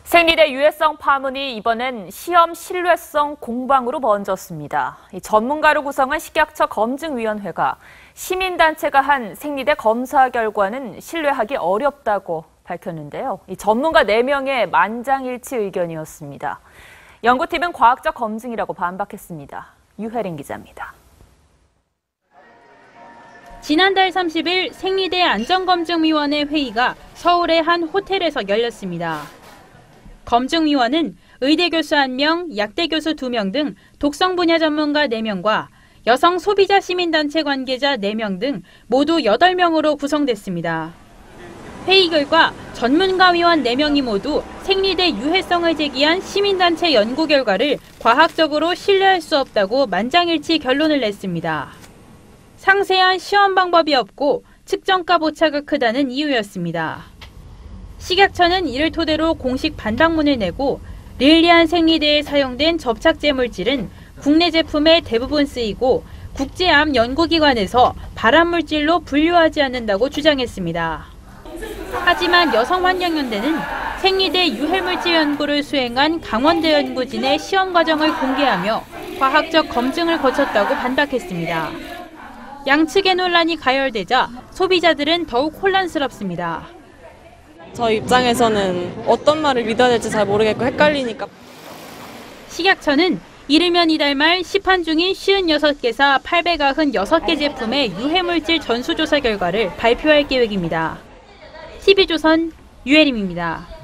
생리대 유해성 파문이 이번엔 시험 신뢰성 공방으로 번졌습니다. 전문가로 구성한 식약처 검증위원회가 시민단체가 한 생리대 검사 결과는 신뢰하기 어렵다고 밝혔는데요. 전문가 4명의 만장일치 의견이었습니다. 연구팀은 과학적 검증이라고 반박했습니다. 유혜린 기자입니다. 지난달 30일 생리대 안전검증위원회 회의가 서울의 한 호텔에서 열렸습니다. 검증위원은 의대 교수 1명, 약대 교수 2명 등 독성 분야 전문가 4명과 여성 소비자 시민단체 관계자 4명 등 모두 8명으로 구성됐습니다. 회의 결과 전문가위원 4명이 모두 생리대 유해성을 제기한 시민단체 연구 결과를 과학적으로 신뢰할 수 없다고 만장일치 결론을 냈습니다. 상세한 시험 방법이 없고 측정값 오차가 크다는 이유였습니다. 식약처는 이를 토대로 공식 반박문을 내고 릴리안 생리대에 사용된 접착제 물질은 국내 제품에 대부분 쓰이고 국제암 연구기관에서 발암물질로 분류하지 않는다고 주장했습니다. 하지만 여성환경연대는 생리대 유해물질 연구를 수행한 강원대 연구진의 시험 과정을 공개하며 과학적 검증을 거쳤다고 반박했습니다. 양측의 논란이 가열되자 소비자들은 더욱 혼란스럽습니다. 저희 입장에서는 어떤 말을 믿어야 될지 잘 모르겠고 헷갈리니까. 식약처는 이르면 이달 말 시판 중인 56개사 896개 제품의 유해물질 전수조사 결과를 발표할 계획입니다. TV조선 유혜림입니다.